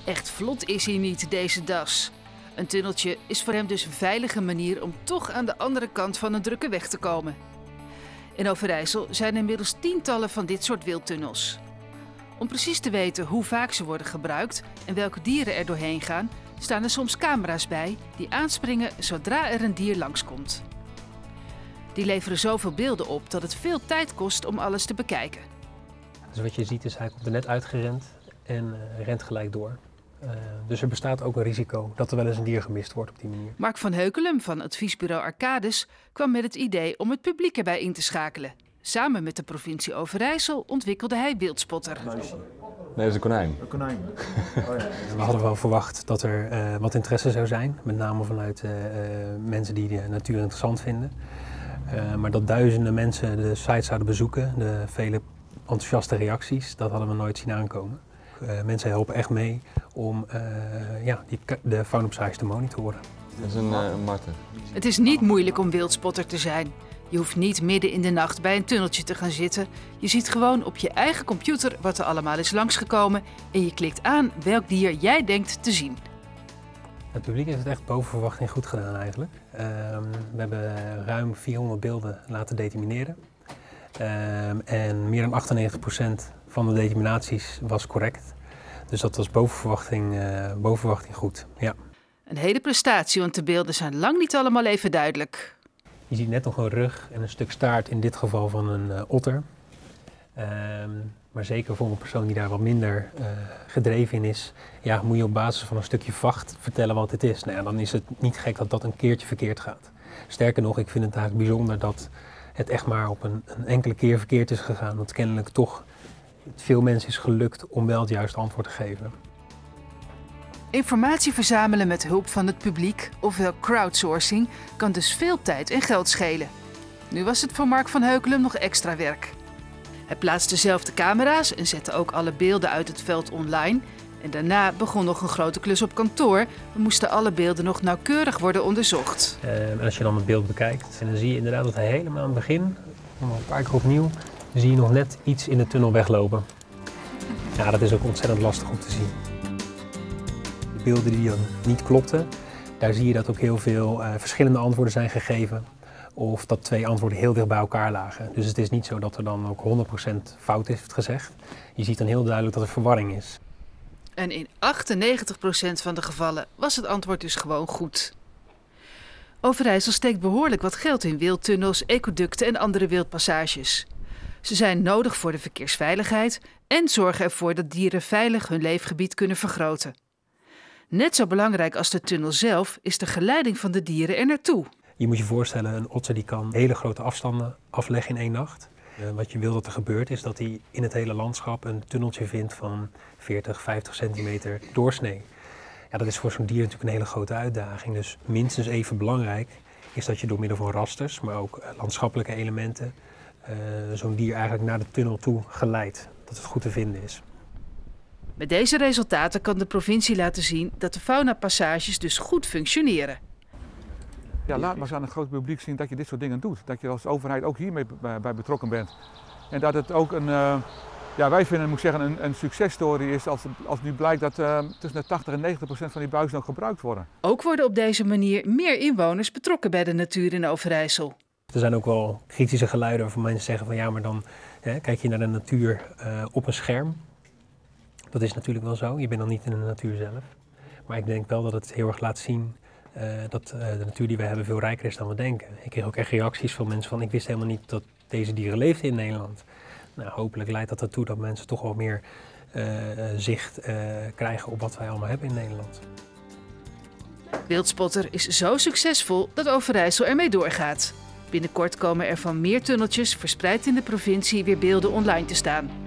Echt vlot is hij niet, deze das. Een tunneltje is voor hem dus een veilige manier om toch aan de andere kant van een drukke weg te komen. In Overijssel zijn er inmiddels tientallen van dit soort wildtunnels. Om precies te weten hoe vaak ze worden gebruikt en welke dieren er doorheen gaan, staan er soms camera's bij die aanspringen zodra er een dier langskomt. Die leveren zoveel beelden op dat het veel tijd kost om alles te bekijken. Dus wat je ziet is, hij komt er net uitgerend en rent gelijk door. Dus er bestaat ook een risico dat er wel eens een dier gemist wordt op die manier. Mark van Heukelum van adviesbureau Arcadis kwam met het idee om het publiek erbij in te schakelen. Samen met de provincie Overijssel ontwikkelde hij Wildspotter. Nee, dat is een konijn. Een konijn. Oh, ja. We hadden wel verwacht dat er wat interesse zou zijn, met name vanuit mensen die de natuur interessant vinden. Maar dat duizenden mensen de site zouden bezoeken, de vele enthousiaste reacties, dat hadden we nooit zien aankomen. Mensen helpen echt mee om de faunapassage te monitoren. Dat is een marter. Het is niet moeilijk om wildspotter te zijn. Je hoeft niet midden in de nacht bij een tunneltje te gaan zitten. Je ziet gewoon op je eigen computer wat er allemaal is langsgekomen en je klikt aan welk dier jij denkt te zien. Het publiek heeft het echt boven verwachting goed gedaan eigenlijk. We hebben ruim 400 beelden laten determineren. En meer dan 98% van de determinaties was correct. Dus dat was boven verwachting goed. Ja. Een hele prestatie, want de beelden zijn lang niet allemaal even duidelijk. Je ziet net nog een rug en een stuk staart, in dit geval van een otter. Maar zeker voor een persoon die daar wat minder gedreven in is, ja, moet je op basis van een stukje vacht vertellen wat het is. Nou ja, dan is het niet gek dat dat een keertje verkeerd gaat. Sterker nog, ik vind het eigenlijk bijzonder dat het echt maar op een enkele keer verkeerd is gegaan. Want kennelijk toch veel mensen is gelukt om wel het juiste antwoord te geven. Informatie verzamelen met hulp van het publiek, ofwel crowdsourcing, kan dus veel tijd en geld schelen. Nu was het voor Mark van Heukelum nog extra werk. Hij plaatste zelf de camera's en zette ook alle beelden uit het veld online. En daarna begon nog een grote klus op kantoor. We moesten alle beelden nog nauwkeurig worden onderzocht. En als je dan het beeld bekijkt, en dan zie je inderdaad dat hij helemaal aan het begin, nog een paar keer opnieuw, zie je nog net iets in de tunnel weglopen. Ja, dat is ook ontzettend lastig om te zien. De beelden die dan niet klopten, daar zie je dat ook heel veel verschillende antwoorden zijn gegeven. Of dat twee antwoorden heel dicht bij elkaar lagen. Dus het is niet zo dat er dan ook 100% fout is gezegd. Je ziet dan heel duidelijk dat er verwarring is. En in 98% van de gevallen was het antwoord dus gewoon goed. Overijssel steekt behoorlijk wat geld in wildtunnels, ecoducten en andere wildpassages. Ze zijn nodig voor de verkeersveiligheid en zorgen ervoor dat dieren veilig hun leefgebied kunnen vergroten. Net zo belangrijk als de tunnel zelf is de geleiding van de dieren er naartoe. Je moet je voorstellen, een otter die kan hele grote afstanden afleggen in één nacht. Wat je wil dat er gebeurt is dat hij in het hele landschap een tunneltje vindt van 40, 50 centimeter doorsnee. Ja, dat is voor zo'n dier natuurlijk een hele grote uitdaging. Dus minstens even belangrijk is dat je door middel van rasters, maar ook landschappelijke elementen, zo'n dier eigenlijk naar de tunnel toe geleidt. Dat het goed te vinden is. Met deze resultaten kan de provincie laten zien dat de faunapassages dus goed functioneren. Ja, laat maar eens aan het grote publiek zien dat je dit soort dingen doet. Dat je als overheid ook hiermee bij betrokken bent. En dat het ook wij vinden, moet ik zeggen, een successtory is als nu blijkt dat tussen de 80 en 90% van die buizen ook gebruikt worden. Ook worden op deze manier meer inwoners betrokken bij de natuur in Overijssel. Er zijn ook wel kritische geluiden waarvan mensen zeggen van ja, maar dan kijk je naar de natuur op een scherm. Dat is natuurlijk wel zo, je bent dan niet in de natuur zelf. Maar ik denk wel dat het heel erg laat zien dat de natuur die we hebben veel rijker is dan we denken. Ik kreeg ook echt reacties van mensen van ik wist helemaal niet dat deze dieren leefden in Nederland. Nou, hopelijk leidt dat ertoe dat mensen toch wel meer zicht krijgen op wat wij allemaal hebben in Nederland. Wildspotter is zo succesvol dat Overijssel ermee doorgaat. Binnenkort komen er van meer tunneltjes verspreid in de provincie weer beelden online te staan.